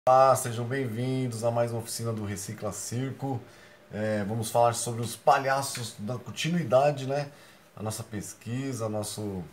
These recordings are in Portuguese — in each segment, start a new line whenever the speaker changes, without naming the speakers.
Olá, sejam bem-vindos a mais uma oficina do Recicla Circo. Vamos falar sobre os palhaços da continuidade, né? A nossa pesquisa, nosso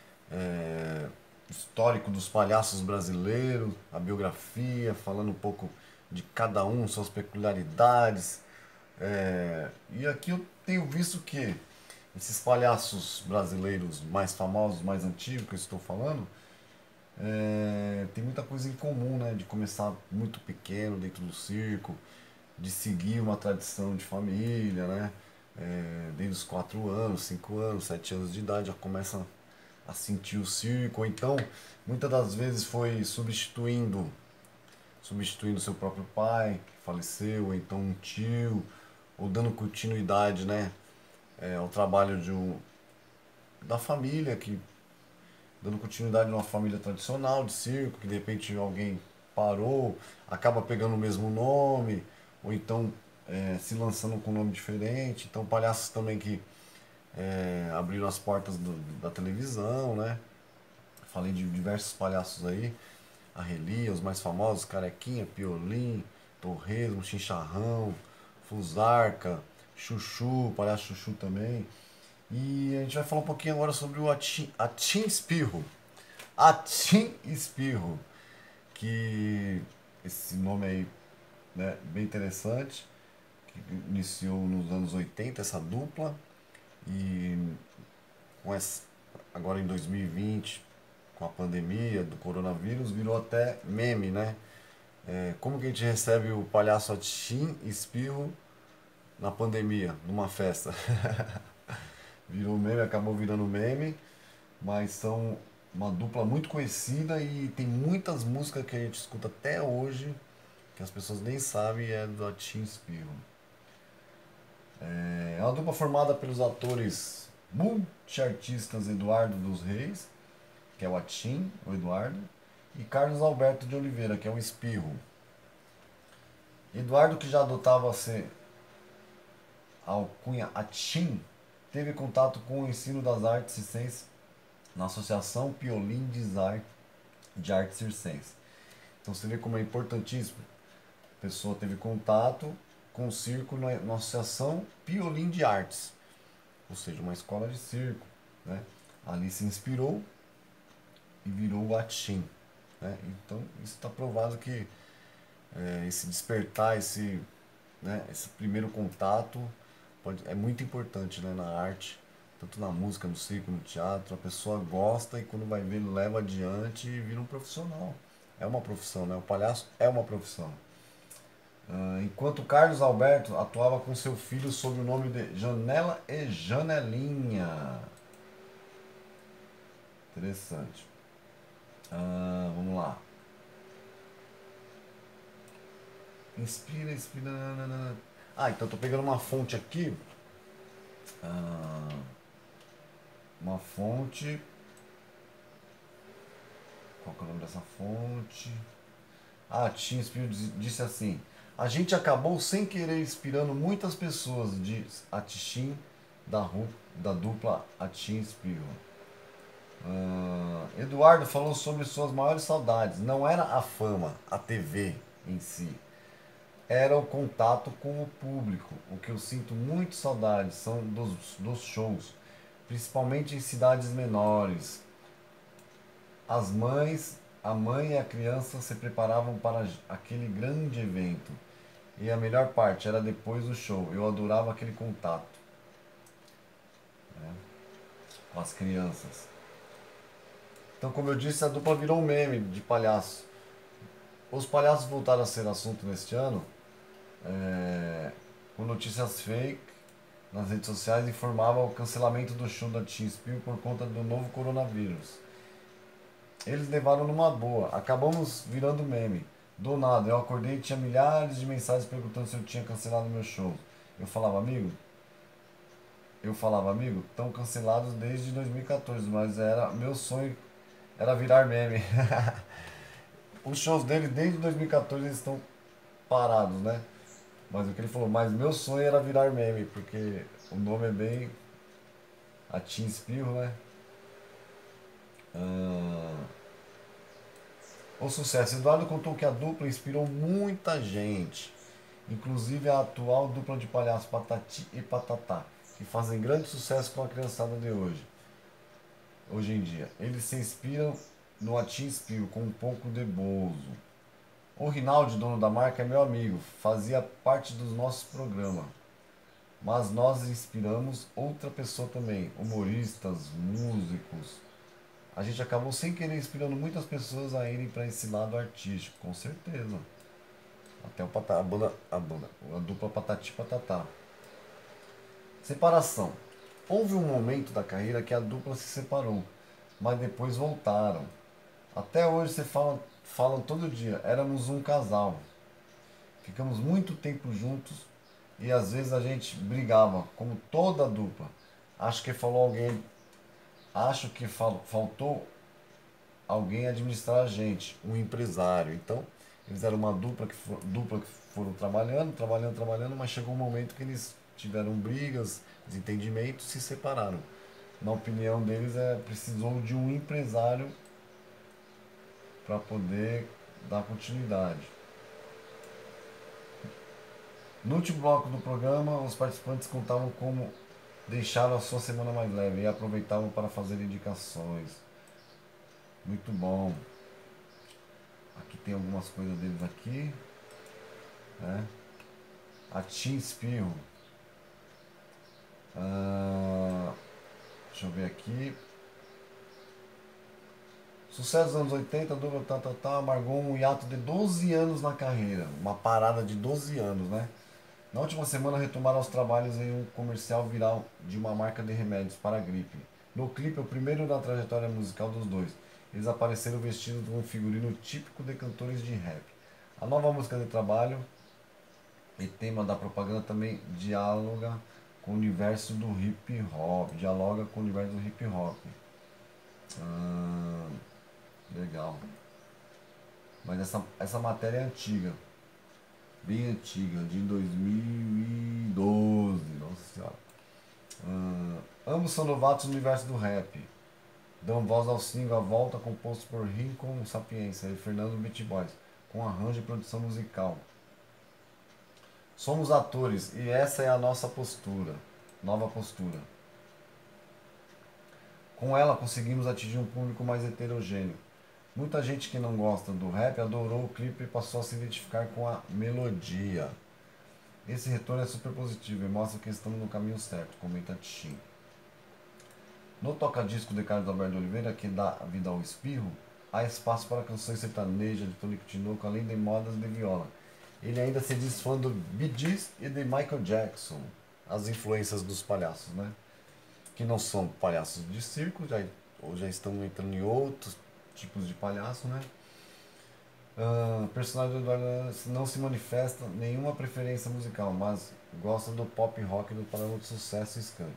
histórico dos palhaços brasileiros, a biografia, falando um pouco de cada um, suas peculiaridades. E aqui eu tenho visto que esses palhaços brasileiros mais famosos, mais antigos que eu estou falando, tem muita coisa em comum, né? De começar muito pequeno dentro do circo, de seguir uma tradição de família, né? Desde os 4 anos, 5 anos, 7 anos de idade já começa a sentir o circo, ou então muitas das vezes foi substituindo seu próprio pai, que faleceu, ou então um tio, ou dando continuidade, né? Ao trabalho da família que dando continuidade numa família tradicional de circo, que de repente alguém parou, acaba pegando o mesmo nome, ou então se lançando com um nome diferente. Então, palhaços também que abriram as portas da televisão, né? Falei de diversos palhaços aí, a Relia, os mais famosos, Carequinha, Piolim, Torresmo, Chincharrão, Fusarca, Chuchu, palhaço Chuchu também. E a gente vai falar um pouquinho agora sobre o Atim Espirro. Atim Espirro, que esse nome aí, né, bem interessante, que iniciou nos anos 80 essa dupla e com essa, agora em 2020, com a pandemia do coronavírus, virou até meme, né? Como que a gente recebe o palhaço Atim Espirro na pandemia, numa festa? Virou meme, acabou virando meme, mas são uma dupla muito conhecida e tem muitas músicas que a gente escuta até hoje que as pessoas nem sabem é do Atim Espirro. É uma dupla formada pelos atores multiartistas Eduardo dos Reis, que é o Atim, o Eduardo, e Carlos Alberto de Oliveira, que é o Espirro. Eduardo, que já adotava ser a alcunha Atim, teve contato com o ensino das artes circenses na Associação Piolim de Artes Circenses. Então você vê como é importantíssimo. A pessoa teve contato com o circo na Associação Piolim de Artes, ou seja, uma escola de circo. Né? Ali se inspirou e virou o Atim. Né? Então isso está provado que esse despertar, esse primeiro contato é muito importante, né, na arte, tanto na música, no circo, no teatro. A pessoa gosta e quando vai ver leva adiante e vira um profissional. É uma profissão, né? O palhaço é uma profissão. Enquanto Carlos Alberto atuava com seu filho sob o nome de Janela e Janelinha. Interessante. Vamos lá. Inspira, inspira. Nananana. Então tô pegando uma fonte aqui. Ah, uma fonte. Qual que é o nome dessa fonte? Tim Espírito disse assim: a gente acabou sem querer inspirando muitas pessoas, diz a Tichin da dupla Atim Espírito. Eduardo falou sobre suas maiores saudades. Não era a fama, a TV em si. Era o contato com o público. O que eu sinto muito saudade são dos shows, principalmente em cidades menores. A mãe e a criança se preparavam para aquele grande evento. E a melhor parte era depois do show. Eu adorava aquele contato, né, com as crianças. Então, como eu disse, a dupla virou um meme de palhaço. Os palhaços voltaram a ser assunto neste ano, com notícias fake nas redes sociais informavam o cancelamento do show da T-Spill por conta do novo coronavírus. Eles levaram numa boa, acabamos virando meme. Do nada, eu acordei e tinha milhares de mensagens perguntando se eu tinha cancelado meu show. Eu falava, amigo, estão cancelados desde 2014, mas era meu sonho era virar meme. Os shows dele desde 2014 eles estão parados, né? Mas o que ele falou, mas meu sonho era virar meme, porque o nome é bem Atim Espirro, né? Ah, O sucesso. Eduardo contou que a dupla inspirou muita gente, inclusive a atual dupla de palhaços Patati e Patatá, que fazem grande sucesso com a criançada de hoje em dia. Eles se inspiram no Atim Spio com um pouco de Bozo. O Rinaldi, dono da marca, é meu amigo, fazia parte dos nossos programas. Mas nós inspiramos outra pessoa também, humoristas, músicos. A gente acabou sem querer inspirando muitas pessoas a irem para esse lado artístico, com certeza. Até a dupla Patati e Patatá. Separação. Houve um momento da carreira que a dupla se separou, mas depois voltaram. Até hoje falam todo dia, éramos um casal. Ficamos muito tempo juntos e às vezes a gente brigava, como toda a dupla. Acho que falou alguém, acho que faltou alguém administrar a gente, um empresário. Então, eles eram uma dupla que foram trabalhando, mas chegou um momento que eles tiveram brigas, desentendimentos, se separaram. Na opinião deles, precisou de um empresário para poder dar continuidade. No último bloco do programa, os participantes contavam como deixaram a sua semana mais leve e aproveitavam para fazer indicações. Muito bom. Aqui tem algumas coisas deles aqui, né? A Team Espirro. Deixa eu ver aqui. Sucesso dos anos 80, dupla amargou um hiato de 12 anos na carreira. Uma parada de 12 anos, né? Na última semana retomaram os trabalhos em um comercial viral de uma marca de remédios para a gripe. No clipe, o primeiro na trajetória musical dos dois. Eles apareceram vestidos com um figurino típico de cantores de rap. A nova música de trabalho e tema da propaganda também dialoga com o universo do hip hop. Legal. Mas essa matéria é antiga. Bem antiga, de 2012. Nossa senhora. Ambos são novatos no universo do rap. Dão voz ao single A Volta, composto por Rincon Sapiência e Fernando Beat Boys, com arranjo e produção musical. Somos atores e essa é a nossa postura, nova postura. Com ela conseguimos atingir um público mais heterogêneo. Muita gente que não gosta do rap adorou o clipe e passou a se identificar com a melodia. Esse retorno é super positivo e mostra que estamos no caminho certo, comenta Tim. No toca-disco de Carlos Alberto de Oliveira, que dá vida ao espirro, há espaço para canções sertanejas de Tonico Tinoco, além de modas de viola. Ele ainda se diz fã do Bee Gees e de Michael Jackson, as influências dos palhaços, né? Que não são palhaços de circo, ou já estão entrando em outros tipos de palhaço, né? O personagem do Eduardo não se manifesta nenhuma preferência musical, mas gosta do pop rock do parâmetro de sucesso Skank.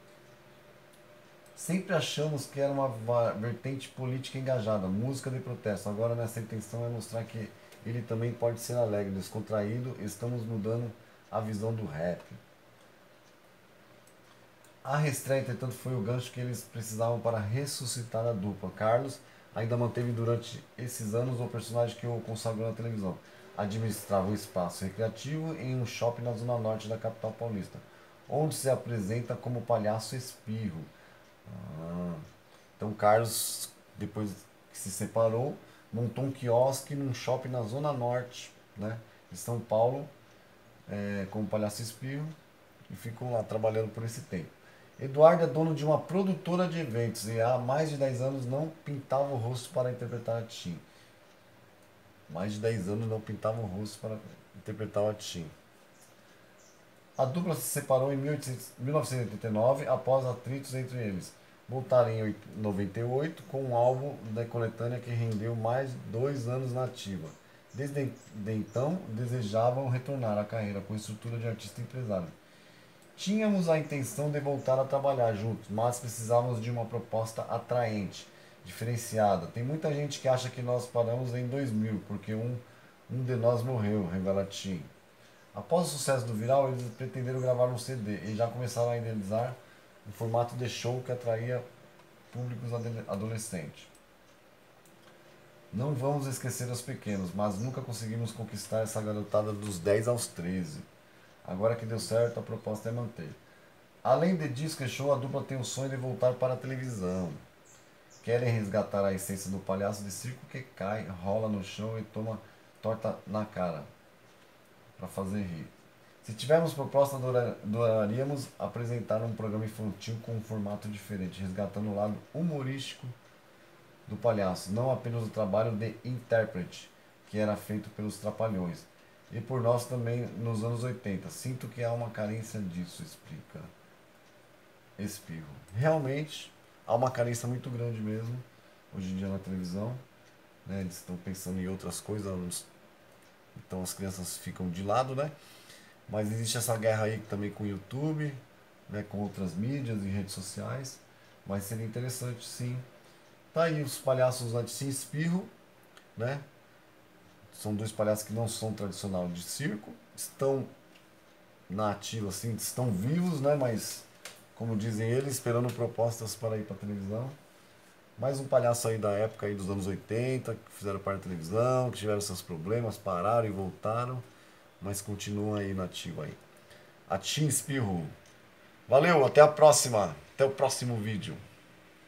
Sempre achamos que era uma vertente política engajada, música de protesto. Agora nessa intenção é mostrar que ele também pode ser alegre, descontraído. Estamos mudando a visão do rap. A reestreia, entretanto, foi o gancho que eles precisavam para ressuscitar a dupla. Carlos ainda manteve durante esses anos o personagem que o consagrou na televisão. Administrava um espaço recreativo em um shopping na zona norte da capital paulista, onde se apresenta como palhaço espirro. Então Carlos, depois que se separou, montou um quiosque num shopping na zona norte, né, de São Paulo, como palhaço espirro, e ficou lá trabalhando por esse tempo. Eduardo é dono de uma produtora de eventos e há mais de 10 anos não pintava o rosto para interpretar a Tim. Mais de 10 anos não pintava o rosto para interpretar a Tim. A dupla se separou em 1989 após atritos entre eles. Voltaram em 98 com um álbum da coletânea que rendeu mais de 2 anos na ativa. Desde então, desejavam retornar à carreira com estrutura de artista e empresário. Tínhamos a intenção de voltar a trabalhar juntos, mas precisávamos de uma proposta atraente, diferenciada. Tem muita gente que acha que nós paramos em 2000, porque um de nós morreu, revela Tim. Após o sucesso do Viral, eles pretenderam gravar um CD e já começaram a idealizar um formato de show que atraía públicos adolescentes. Não vamos esquecer os pequenos, mas nunca conseguimos conquistar essa garotada dos 10 aos 13. Agora que deu certo, a proposta é manter. Além de disco e show, a dupla tem o sonho de voltar para a televisão. Querem resgatar a essência do palhaço de circo que cai, rola no chão e toma torta na cara para fazer rir. Se tivermos proposta, adoraríamos apresentar um programa infantil com um formato diferente, resgatando o lado humorístico do palhaço, não apenas o trabalho de intérprete, que era feito pelos Trapalhões, e por nós também nos anos 80. Sinto que há uma carência disso, explica Espirro. Realmente, há uma carência muito grande mesmo, hoje em dia na televisão, né? Eles estão pensando em outras coisas, então as crianças ficam de lado, né? Mas existe essa guerra aí também com o YouTube, né? Com outras mídias e redes sociais, mas seria interessante sim. Tá aí os palhaços antes de Espirro, né? São dois palhaços que não são tradicional de circo, estão na ativa assim, estão vivos, né? Mas como dizem eles, esperando propostas para ir para televisão. Mais um palhaço aí da época aí dos anos 80, que fizeram parte da televisão, que tiveram seus problemas, pararam e voltaram, mas continuam aí na ativa aí. A Tim Espirro. Valeu, até a próxima. Até o próximo vídeo.